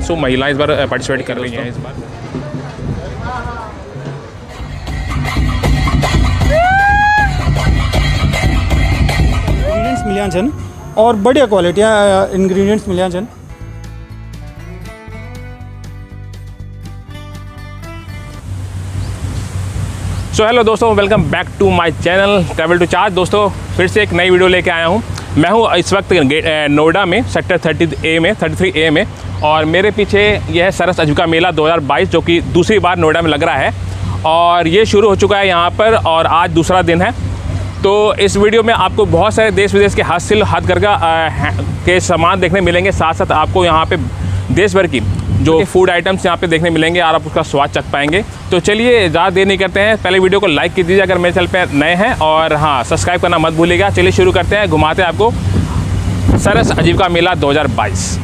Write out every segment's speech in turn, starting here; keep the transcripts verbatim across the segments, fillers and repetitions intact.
सौ महिलाएं इस बार पार्टिसिपेट कर रही हैं इस बार। इंग्रेडिएंट्स मिलिया छन और बढ़िया क्वालिटी इंग्रेडिएंट्स मिलिया छन। सो हेलो दोस्तों, welcome back to my channel travel to charge. दोस्तों फिर से एक नई वीडियो लेके आया हूँ। मैं हूँ इस वक्त नोएडा में सेक्टर थर्टी ए में थर्टी थ्री ए में, और मेरे पीछे यह है सरस आजीविका मेला दो हज़ार बाईस, जो कि दूसरी बार नोएडा में लग रहा है और ये शुरू हो चुका है यहाँ पर, और आज दूसरा दिन है। तो इस वीडियो में आपको बहुत सारे देश विदेश के हस्तशिल्प हथकरघा के सामान देखने मिलेंगे, साथ साथ आपको यहाँ पे देश भर की जो फूड आइटम्स यहाँ पे देखने मिलेंगे और आप उसका स्वाद चख पाएंगे। तो चलिए ज़्यादा देर नहीं करते हैं, पहले वीडियो को लाइक कीजिए अगर मेरे चैनल पे नए हैं, और हाँ सब्सक्राइब करना मत भूलिएगा। चलिए शुरू करते हैं, घुमाते हैं आपको सरस आजीविका मेला दो हज़ार बाईस।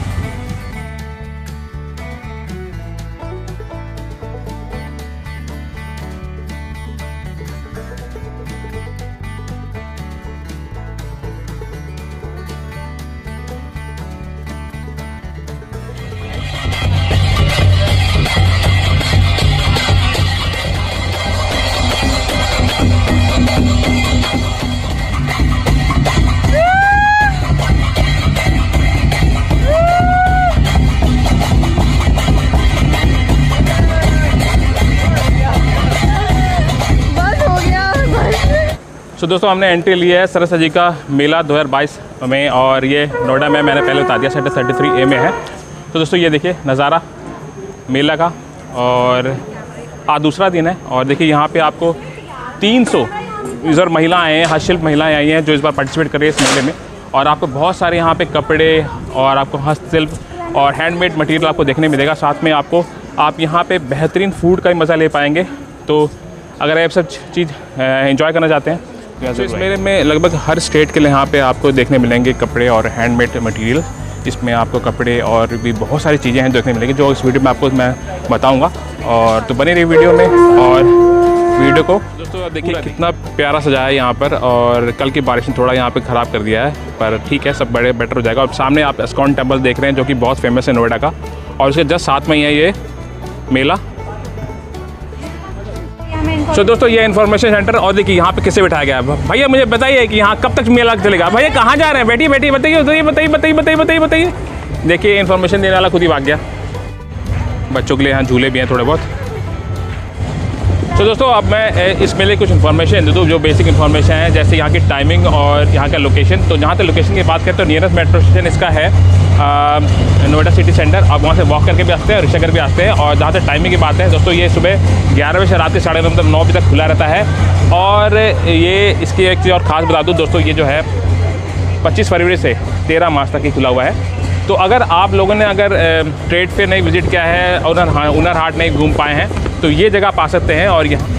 तो दोस्तों हमने एंट्री ली है सरस आजीविका मेला दो हज़ार बाईस में, और ये नोएडा में मैंने पहले बता दिया सेक्टर थर्टी थ्री ए में है। तो दोस्तों ये देखिए नज़ारा मेला का, और आज दूसरा दिन है। और देखिए यहाँ पे आपको तीन सौ यूज़र महिलाएँ हैं, हस्तशिल्प महिलाएँ आई हैं जो इस बार पार्टिसिपेट कर रही है इस मेले में। और आपको बहुत सारे यहाँ पे कपड़े और आपको हस्तशिल्प और हैंडमेड मटेरियल आपको देखने मिलेगा। साथ में आपको आप यहाँ पे बेहतरीन फूड का भी मज़ा ले पाएंगे। तो अगर आप सब चीज़ एंजॉय करना चाहते हैं तो इस मेले में लगभग हर स्टेट के लिए यहाँ पे आपको देखने मिलेंगे कपड़े और हैंडमेड मटेरियल। इसमें आपको कपड़े और भी बहुत सारी चीज़ें हैं देखने मिलेंगी, जो इस वीडियो में आपको मैं बताऊँगा। और तो बने रही वीडियो में, और वीडियो को दोस्तों देखिए कितना प्यारा सजाया है यहाँ पर। और कल की बारिश ने थोड़ा यहाँ पे ख़राब कर दिया है, पर ठीक है, सब बड़े बेटर हो जाएगा। और सामने आप इस्कॉन टेम्पल देख रहे हैं जो कि बहुत फेमस है नोएडा का, और उसके जस्ट साथ में ही है ये मेला। तो so, दोस्तों ये इन्फॉर्मेशन सेंटर, और देखिए यहाँ पे किसे बिठाया गया है। भैया मुझे बताइए कि यहाँ कब तक मेला चलेगा। भैया कहाँ जा रहे हैं? बैठिए बैठिए, बताइए बताइए बताइए बताइए बताइए बताइए बताइए। देखिए इन्फॉर्मेशन देने वाला खुद ही भाग गया। बच्चों के लिए यहाँ झूले भी हैं थोड़े बहुत। तो दोस्तों अब मैं इस मेले कुछ इन्फॉर्मेशन दे दूँ, जो बेसिक इन्फॉर्मेशन है, जैसे यहाँ की टाइमिंग और यहाँ का लोकेशन। तो जहाँ तक लोकेशन की बात करें तो नियरेस्ट मेट्रो स्टेशन इसका है नोएडा सिटी सेंटर। आप वहाँ से वॉक करके भी आते हैं, रिक्शा करके भी आते हैं। और जहाँ तक टाइमिंग की बात है दोस्तों, ये सुबह ग्यारह बजे से रात के साढ़े नौ मतलब नौ बजे तक खुला रहता है। और ये इसकी एक चीज़ और ख़ास बता दूँ दोस्तों, ये जो है पच्चीस फरवरी से तेरह मार्च तक ही खुला हुआ है। तो अगर आप लोगों ने अगर ट्रेड फेयर नहीं विजिट किया है, उनर उनर हाट नहीं घूम पाए हैं, तो ये जगह पा सकते हैं। और यहाँ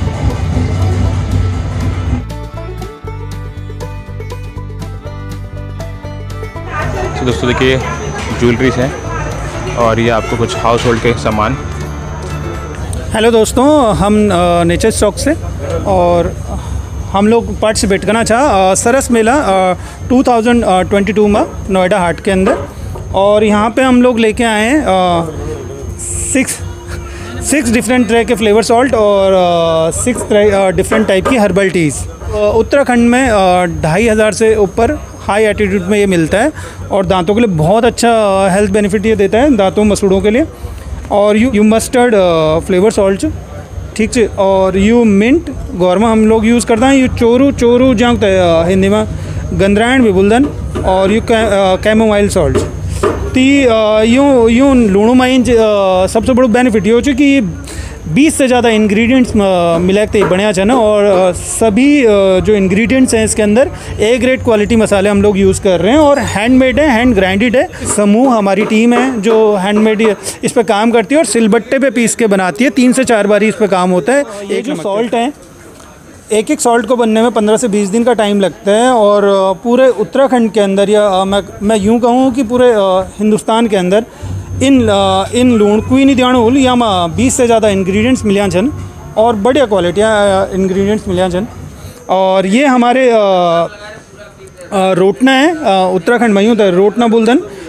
तो दोस्तों देखिए ज्वेलरीज हैं, और ये आपको कुछ हाउस होल्ड के सामान। हेलो दोस्तों, हम नेचर स्टॉक से, और हम लोग पार्टिसिपेट करना चाह Saras Mela two thousand twenty two में नोएडा हाट के अंदर। और यहाँ पे हम लोग लेके आए हैं सिक्स सिक्स डिफरेंट तरह के फ्लेवर सॉल्ट और सिक्स डिफरेंट टाइप की हर्बल टीज़। उत्तराखंड में ढाई हज़ार से ऊपर हाई एटीट्यूड में ये मिलता है, और दांतों के लिए बहुत अच्छा हेल्थ बेनिफिट ये देता है, दांतों मसूड़ों के लिए। और you you mustard flavour salt, ठीक है। और यू मिंट गौरमा हम लोग यूज़ करते हैं। यू चोरू चोरू जहाँ हिंदी में गंदरायण भी बोलदन। और यू कैमोमाइल सॉल्ट ती यूँ यूँ लूणों में सबसे बड़ा बेनिफिट ये हो कि बीस से ज़्यादा इंग्रेडिएंट्स मिला के बढ़िया है ना। और सभी जो इंग्रेडिएंट्स हैं इसके अंदर ए ग्रेड क्वालिटी मसाले हम लोग यूज़ कर रहे हैं, और हैंडमेड है, हैंड ग्राइंडेड है। समूह हमारी टीम है जो हैंडमेड इस पर काम करती है और सिलबट्टे पे पीस के बनाती है। तीन से चार बार इस पर काम होता है। एक जो सॉल्ट है, एक एक सॉल्ट को बनने में पंद्रह से बीस दिन का टाइम लगता है। और पूरे उत्तराखंड के अंदर, या मैं मैं यूँ कहूँ कि पूरे हिंदुस्तान के अंदर इन इन लूण कोई नहीं ध्यान होल, या बीस से ज़्यादा इंग्रेडिएंट्स मिलिया छन, और बढ़िया क्वालिटी इंग्रेडिएंट्स मिलिया छन। और ये हमारे रोटना है, उत्तराखंड में यूँ तो रोटना बोलदन।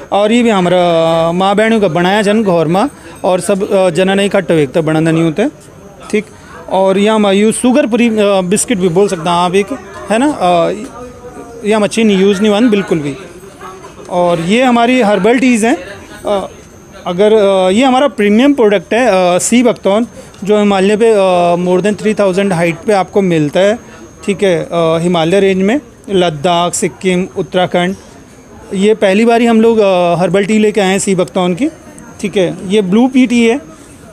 और ये भी हमारा माँ बहनों का बनाया जन घर में और सब जना नहीं खट्टे वेगते बनाना नहीं होते, ठीक। और यहाँ में यूज शुगर फ्री बिस्किट भी बोल सकते हैं आप एक, है ना। यहाँ में चीनी यूज़ नहीं हुआ बिल्कुल भी। और ये हमारी हर्बल टीज़ हैं। अगर ये हमारा प्रीमियम प्रोडक्ट है सी बख्तौन, जो हिमालय पे more than three thousand height पे आपको मिलता है, ठीक है। हिमालय रेंज में लद्दाख, सिक्किम, उत्तराखंड। ये पहली बार ही हम लोग हर्बल टी लेके आए हैं सी बख्तौन की, ठीक है। ये ब्लू पी टी है,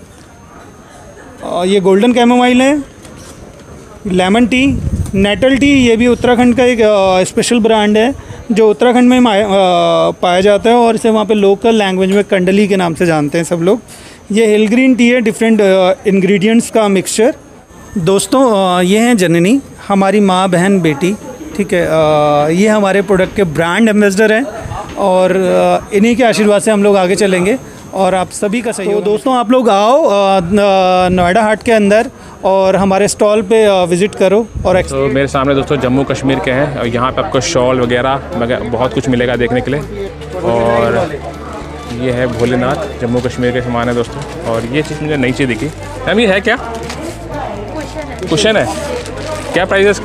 ये गोल्डन कैमोमाइल है, लेमन टी, नेटल टी। ये भी उत्तराखंड का एक स्पेशल ब्रांड है जो उत्तराखंड में पाया जाता है और इसे वहाँ पे लोकल लैंग्वेज में कंडली के नाम से जानते हैं सब लोग। ये हिल ग्रीन टी है, डिफरेंट इंग्रेडिएंट्स का मिक्सचर। दोस्तों ये हैं जननी, हमारी माँ बहन बेटी, ठीक है। ये हमारे प्रोडक्ट के ब्रांड एम्बेसडर हैं और इन्हीं के आशीर्वाद से हम लोग आगे चलेंगे और आप सभी का सहयोग। तो दोस्तों आप लोग आओ नोएडा हाट के अंदर और हमारे स्टॉल पे विज़िट करो। और तो मेरे सामने दोस्तों जम्मू कश्मीर के हैं और यहाँ पे आपको शॉल वगैरह बहुत कुछ मिलेगा देखने के लिए। और ये है भोलेनाथ, जम्मू कश्मीर के सामान है दोस्तों। और ये चीज़ मुझे नई चीज़ दिखी। मैम ये है क्या? कुशन है। क्या प्राइस है इसका?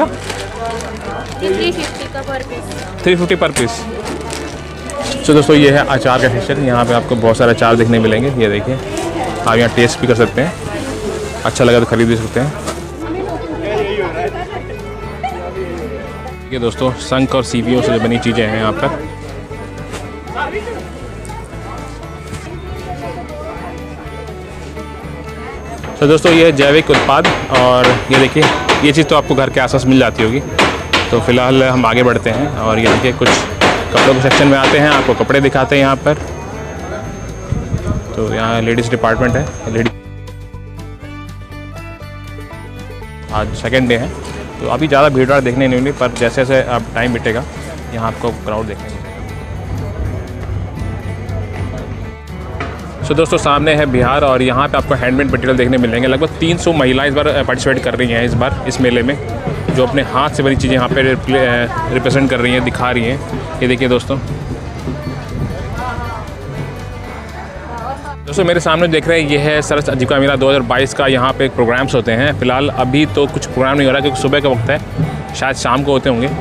Three fifty per piece. तो दोस्तों ये है अचार का सेक्शन। यहाँ पे आपको बहुत सारे अचार देखने मिलेंगे। ये देखिए, आप यहाँ टेस्ट भी कर सकते हैं, अच्छा लगा तो खरीद भी सकते हैं। ये दोस्तों शंख और सीपियों से बनी चीज़ें हैं यहाँ पर। तो दोस्तों ये जैविक उत्पाद। और ये देखिए, ये चीज़ तो आपको घर के आसपास मिल जाती होगी। तो फिलहाल हम आगे बढ़ते हैं और यहाँ के कुछ कपड़ों के सेक्शन में आते हैं, आपको कपड़े दिखाते हैं यहाँ पर। तो यहाँ लेडीज़ डिपार्टमेंट है। लेडी आज सेकेंड डे है तो अभी ज़्यादा भीड़ भाड़ देखने नहीं मिली, पर जैसे जैसे अब टाइम बीतेगा यहाँ आपको क्राउड देखने मिलेगा। सो दोस्तों सामने है बिहार और यहाँ पे आपको हैंडमेड मटेरियल देखने मिलेंगे। लगभग तीन सौ महिलाएं इस बार पार्टिसिपेट कर रही हैं इस बार इस मेले में, जो अपने हाथ से बनी चीज़ें यहाँ पे रिप्रेजेंट कर रही हैं, दिखा रही हैं। ये देखिए दोस्तों दोस्तों मेरे सामने देख रहे हैं, ये है सरस आजीविका मेला दो हज़ार बाईस का। यहाँ पे प्रोग्राम्स होते हैं। फ़िलहाल अभी तो कुछ प्रोग्राम नहीं हो रहा क्योंकि सुबह का वक्त है, शायद शाम को होते होंगे।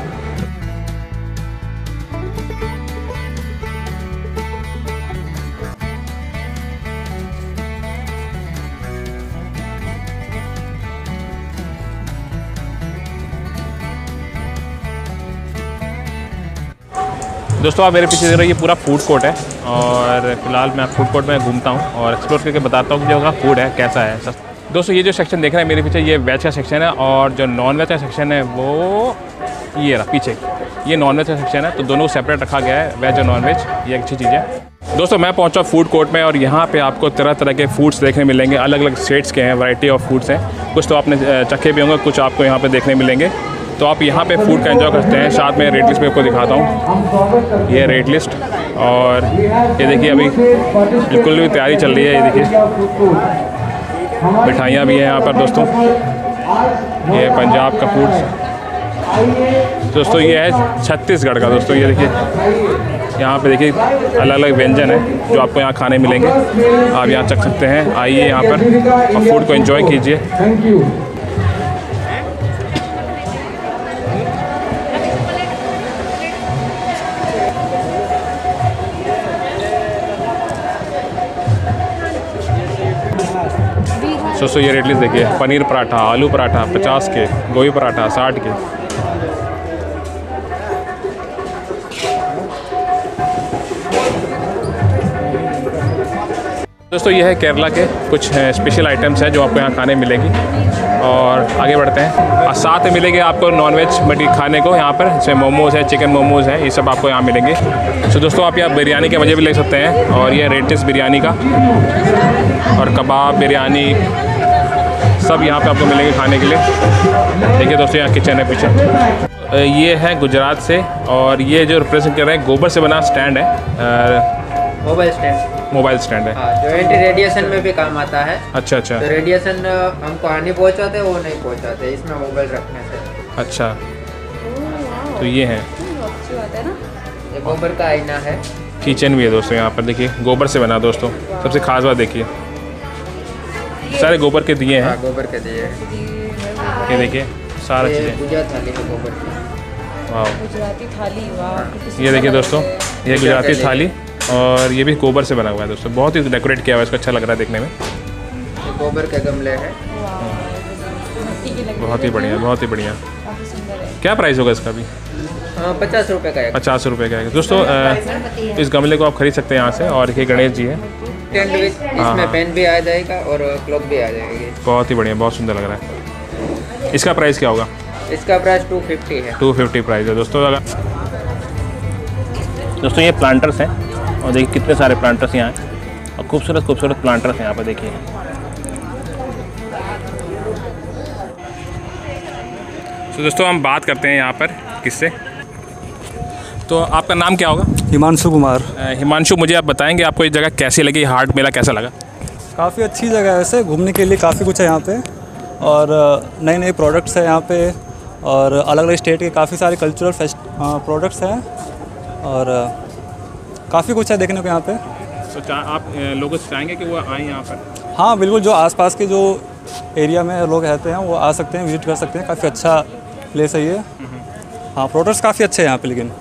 दोस्तों आप मेरे पीछे देख रहे हैं, ये पूरा फूड कोर्ट है और फिलहाल मैं फूड कोर्ट में घूमता हूँ और एक्सप्लोर करके बताता हूँ कि जो का फूड है कैसा है। सर दोस्तों ये जो सेक्शन देख रहे हैं मेरे पीछे, ये वेज का सेक्शन है और जो नॉन वेज का सेक्शन है वो ये रहा पीछे, ये नॉन वेज का सेक्शन है। तो दोनों को सेपरेट रखा गया है, वेज और नॉन वेज। ये अच्छी चीज़ है। दोस्तों मैं पहुँचा फूड कोर्ट में और यहाँ पे आपको तरह तरह के फूड्स देखने मिलेंगे। अलग अलग स्टेट्स के हैं, वैरायटी ऑफ फूड्स हैं। कुछ तो आपने चखे भी होंगे, कुछ आपको यहाँ पे देखने मिलेंगे। तो आप यहाँ पे फूड का एंजॉय करते हैं। साथ में रेट लिस्ट भी आपको दिखाता हूँ, ये रेट लिस्ट। और ये देखिए अभी बिल्कुल भी तैयारी चल रही है। ये देखिए मिठाइयाँ भी हैं यहाँ पर दोस्तों। ये पंजाब का फूड दोस्तों, ये है छत्तीसगढ़ का दोस्तों। ये देखिए यहाँ पे देखिए अलग अलग व्यंजन है जो आपको यहाँ खाने मिलेंगे। आप यहाँ चख सकते हैं, आइए यहाँ पर और फूड को एंजॉय कीजिए। दोस्तों ये रेट लिस्ट देखिए, पनीर पराठा, आलू पराठा पचास के, गोभी पराठा साठ के। दोस्तों ये है केरला के कुछ स्पेशल आइटम्स हैं जो आपको यहाँ खाने मिलेंगी। और आगे बढ़ते हैं और साथ में मिलेंगे आपको नॉनवेज मटी खाने को यहाँ पर, जैसे मोमोज़ है, चिकन मोमोज़ है, ये सब आपको यहाँ मिलेंगे। तो दोस्तों आप यहाँ बिरयानी के मज़े भी ले सकते हैं। और ये रेट लिस्ट बिरयानी का और कबाब बिरयानी सब यहाँ पे आपको मिलेंगे खाने के लिए। देखिए दोस्तों यहाँ किचन है पीछे। ये है गुजरात से और ये जो रिप्रेजेंट कर रहे हैं गोबर से बना स्टैंड है, मोबाइल स्टैंड मोबाइल स्टैंड है। हाँ, जो एंटी रेडिएशन में भी काम आता है। अच्छा अच्छा। तो रेडिएशन हमको हानि पहुँचाते वो नहीं पहुँचाते इसमें मोबाइल रखने से। अच्छा तो ये है, ये गोबर का आईना है। किचन भी है दोस्तों यहाँ पर, देखिए गोबर से बना दोस्तों। सबसे खास बात देखिए सारे गोबर के दिए हैं। हाँ, गोबर के दिए। ये देखिए सारा ये चीज़ें। पूजा थाली है गोबर की। वाह, गुजराती थाली, वाह। ये देखिए दोस्तों, ये गुजराती थाली और ये भी गोबर से बना हुआ है दोस्तों। बहुत ही डेकोरेट किया हुआ है इसको, अच्छा लग रहा है देखने में। ये गोबर के गमले हैं। बहुत ही बढ़िया, बहुत ही बढ़िया। काफी सुंदर है। क्या प्राइस होगा इसका भी? हाँ, पचास रुपये का एक। पचास रुपये का है दोस्तों। अ, इस गमले को आप खरीद सकते हैं यहाँ से। और ये गणेश जी है। टेंट भी, इसमें पेन भी आ जाएगा और क्लॉक भी आ जाएगी। बहुत ही बढ़िया, बहुत सुंदर लग रहा है। इसका प्राइस क्या होगा? इसका प्राइस टू फिफ्टी है। टू फिफ्टी प्राइस है दोस्तों। अगर दोस्तों ये प्लांटर्स हैं और देखिए कितने सारे प्लांटर्स यहाँ हैं और खूबसूरत खूबसूरत प्लांटर्स हैं यहाँ पर देखिए। तो दोस्तों हम बात करते हैं यहाँ पर किससे। तो आपका नाम क्या होगा? हिमांशु कुमार। अ, हिमांशु, मुझे आप बताएंगे आपको ये जगह कैसी लगी, हाट मेला कैसा लगा? काफ़ी अच्छी जगह है वैसे, घूमने के लिए काफ़ी कुछ है यहाँ पे और नए नए प्रोडक्ट्स हैं यहाँ पे और अलग अलग स्टेट के काफ़ी सारे कल्चरल फेस्ट प्रोडक्ट्स हैं और काफ़ी कुछ है देखने को यहाँ पे। तो चा, आप अ, लोगों से चाहेंगे कि वो आएँ यहाँ पर? हाँ बिल्कुल, जो आसपास के जो एरिया में लोग रहते हैं वो आ सकते हैं, विजिट कर सकते हैं। काफ़ी अच्छा प्लेस है ये। हाँ, प्रोडक्ट्स काफ़ी अच्छे हैं यहाँ पे। लेकिन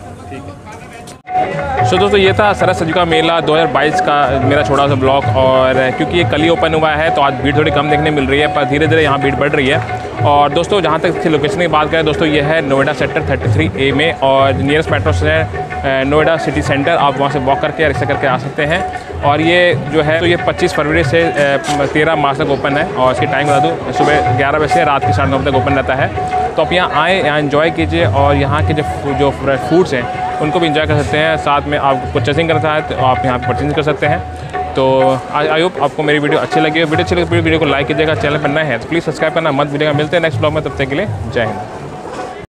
सो दोस्तों ये था सरस सजीका मेला दो हज़ार बाईस का मेरा छोटा सा ब्लॉग। और क्योंकि ये कल ही ओपन हुआ है तो आज भीड़ थोड़ी कम देखने मिल रही है, पर धीरे धीरे यहाँ भीड़ बढ़ रही है। और दोस्तों जहाँ तक इसकी लोकेशन की बात करें दोस्तों, ये है Noida sector thirty three A में और नियरेस्ट मेट्रो से है नोएडा सिटी सेंटर। आप वहाँ से वॉक करके रिक्शा करके आ सकते हैं। और ये जो है तो ये पच्चीस फरवरी से तेरह मार्च तक ओपन है और इसकी टाइम बता दूँ, सुबह ग्यारह बजे से रात के साढ़े नौ बजे तक ओपन रहता है। तो आप यहाँ आएँ, यहाँ एंजॉय कीजिए और यहाँ के जो जो फूड्स हैं उनको भी इंजॉय कर सकते हैं। साथ में आप परचेसिंग करना चाहें तो आप यहाँ पर परचेसिंग कर सकते हैं। तो आई होप आपको मेरी वीडियो अच्छी लगी। वीडियो अच्छी लगी वीडियो को लाइक कीजिएगा। चैनल पर नए हैं तो प्लीज़ सब्सक्राइब करना मत भूलिएगा। मिलते हैं नेक्स्ट ब्लॉग में, तब तक के लिए जय हिंद।